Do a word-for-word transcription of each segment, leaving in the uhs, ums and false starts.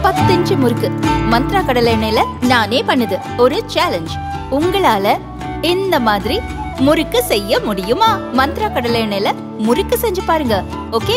பத்து இன்ச்சு முறுக்கு மந்த்ரா கடலை எண்ணெயில நானே பண்ணுது ஒரு சேலஞ்ச். உங்களால இந்த மாதிரி முறுக்கு செய்ய முடியுமா? மந்த்ரா கடலை எண்ணெயில முறுக்கு செஞ்சு பாருங்க. ஓகே.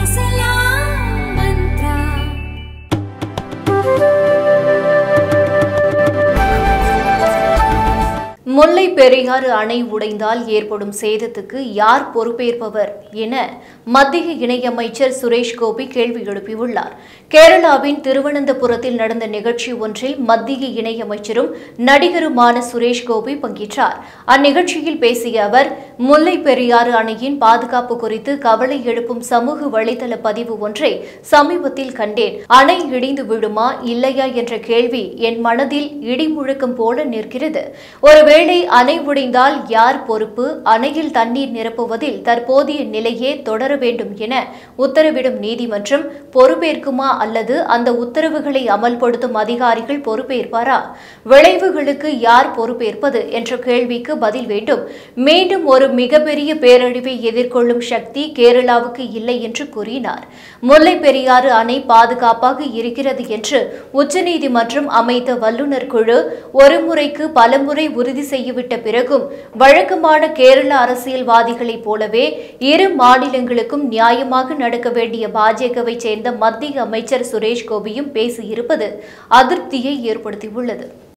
முல்லை பெரியாறு அணை உடைந்தால் ஏற்படும் சேதத்துக்கு யார் பொறுப்பேற்பவர் என மத்திய இணையமைச்சர் சுரேஷ் கோபி கேள்வி எழுப்பியுள்ளார். கேரளாவின் திருவனந்தபுரத்தில் நடந்த நிகழ்ச்சி ஒன்றில் மத்திய இணையமைச்சரும் நடிகருமான சுரேஷ் கோபி பங்கேற்றார். அந்நிகழ்ச்சியில் பேசிய அவர், முல்லை பெரியாறு அணையின் பாதுகாப்பு குறித்து கவலை எழுப்பும் சமூக வலைதள பதிவு ஒன்றை சமீபத்தில் கண்டேன். அணை இடிந்து விழுமா இல்லையா என்ற கேள்வி என் மனதில் இடி முழக்கம் போல நிற்கிறது. ஒருவேளை அணை உடைந்தால் யார் பொறுப்பு? அணையில் தண்ணீர் நிரப்புவதில் தற்போதைய நிலையே தொடர வேண்டும் என உத்தரவிடும் நீதிமன்றம் பொறுப்பேற்குமா அல்லது அந்த உத்தரவுகளை அமல்படுத்தும் அதிகாரிகள் பொறுப்பேற்பாரா? விளைவுகளுக்கு யார் பொறுப்பேற்பது என்ற கேள்விக்கு பதில் வேண்டும். மீண்டும் ஒரு மிகப்பெரிய பேரழிவை எதிர்கொள்ளும் சக்தி கேரளாவுக்கு இல்லை என்று கூறினார். முல்லை பெரியாறு அணை பாதுகாப்பாக இருக்கிறது என்று உச்சநீதிமன்றம் அமைத்த வல்லுநர் குழு ஒருமுறைக்கு பலமுறை உறுதி செய்யவிட்ட பிறகும் வழக்கமான கேரள அரசியல்வாதிகளைப் போலவே இரு மாநிலங்களுக்கும் நியாயமாக நடக்க வேண்டிய பாஜகவை சேர்ந்த மத்திய அமைச்சர் சுரேஷ் கோபியும் பேசியிருப்பது அதிருப்தியை ஏற்படுத்தியுள்ளது.